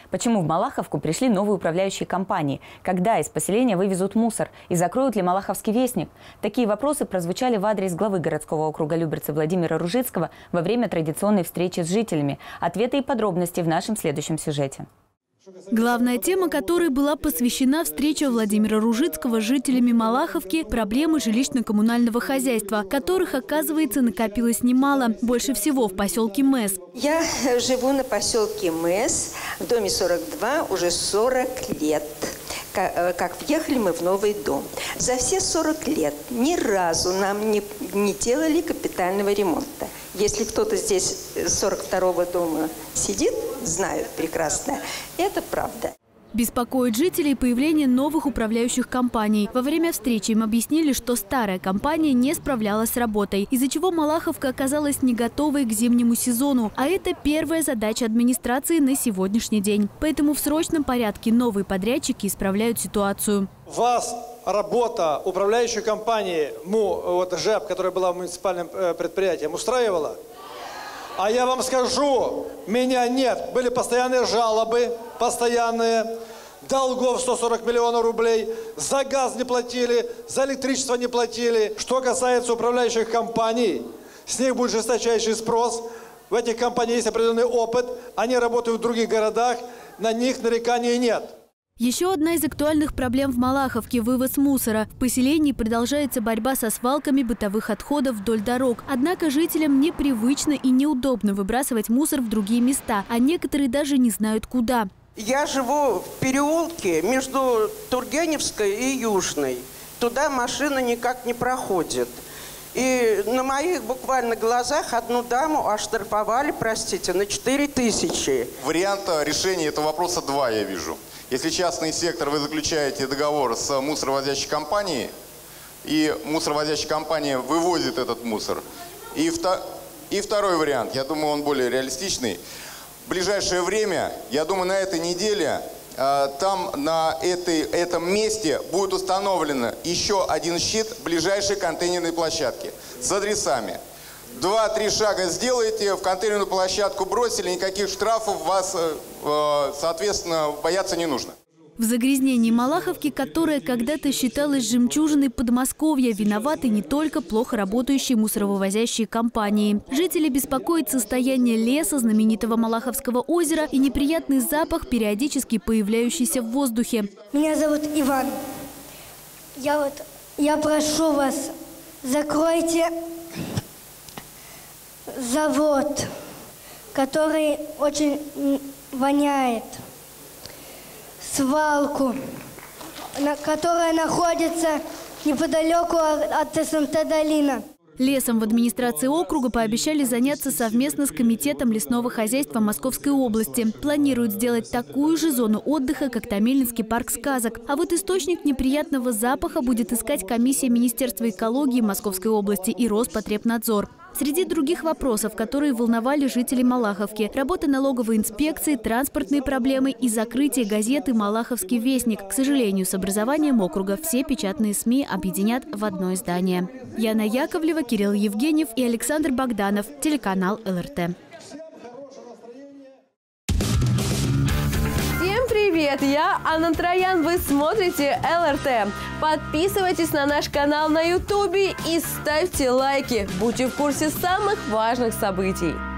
Почему в Малаховку пришли новые управляющие компании? Когда из поселения вывезут мусор? И закроют ли Малаховский вестник? Такие вопросы прозвучали в адрес главы городского округа Люберцы Владимира Ружицкого во время традиционной встречи с жителями. Ответы и подробности в нашем следующем сюжете. Главная тема которой была посвящена встрече Владимира Ружицкого с жителями Малаховки – проблемы жилищно-коммунального хозяйства, которых, оказывается, накопилось немало. Больше всего в поселке Мэс. Я живу на поселке Мэс, в доме 42 уже 40 лет. Как въехали мы в новый дом. За все 40 лет ни разу нам не делали капитального ремонта. Если кто-то здесь 42-го дома сидит, знают прекрасно, это правда. Беспокоит жителей появление новых управляющих компаний. Во время встречи им объяснили, что старая компания не справлялась с работой, из-за чего Малаховка оказалась не готовой к зимнему сезону. А это первая задача администрации на сегодняшний день. Поэтому в срочном порядке новые подрядчики исправляют ситуацию. Вас работа управляющей компании ЖЭП, которая была муниципальным предприятием, устраивала? А я вам скажу, меня нет. Были постоянные жалобы, долгов 140 миллионов рублей, за газ не платили, за электричество не платили. Что касается управляющих компаний, с них будет жесточайший спрос. В этих компаниях есть определенный опыт, они работают в других городах, на них нареканий нет. Еще одна из актуальных проблем в Малаховке – вывоз мусора. В поселении продолжается борьба со свалками бытовых отходов вдоль дорог. Однако жителям непривычно и неудобно выбрасывать мусор в другие места, а некоторые даже не знают куда. Я живу в переулке между Тургеневской и Южной. Туда машина никак не проходит. И на моих буквально глазах одну даму оштрафовали, простите, на 4000. Варианта решения этого вопроса два я вижу. Если частный сектор, вы заключаете договор с мусоровозящей компанией, и мусоровозящая компания вывозит этот мусор. И второй вариант, я думаю, он более реалистичный. В ближайшее время, я думаю, на этой неделе, там на этом месте будет установлен еще один щит ближайшей контейнерной площадки с адресами. 2-3 шага сделаете, в контейнерную площадку бросили, никаких штрафов вас, соответственно, бояться не нужно. В загрязнении Малаховки, которая когда-то считалась жемчужиной Подмосковья, виноваты не только плохо работающие мусоровозящие компании. Жители беспокоят состояние леса, знаменитого Малаховского озера и неприятный запах, периодически появляющийся в воздухе. Меня зовут Иван. Я прошу вас, закройте завод, который очень воняет, свалку, которая находится неподалеку от СМТ-долина. Лесом в администрации округа пообещали заняться совместно с Комитетом лесного хозяйства Московской области. Планируют сделать такую же зону отдыха, как Томилинский парк сказок. А вот источник неприятного запаха будет искать комиссия Министерства экологии Московской области и Роспотребнадзор. Среди других вопросов, которые волновали жителей Малаховки – работа налоговой инспекции, транспортные проблемы и закрытие газеты «Малаховский вестник». К сожалению, с образованием округа все печатные СМИ объединят в одно издание. Яна Яковлева, Кирилл Евгеньев и Александр Богданов. Телеканал ЛРТ. Привет, я Анна Троян, вы смотрите ЛРТ. Подписывайтесь на наш канал на YouTube и ставьте лайки. Будьте в курсе самых важных событий.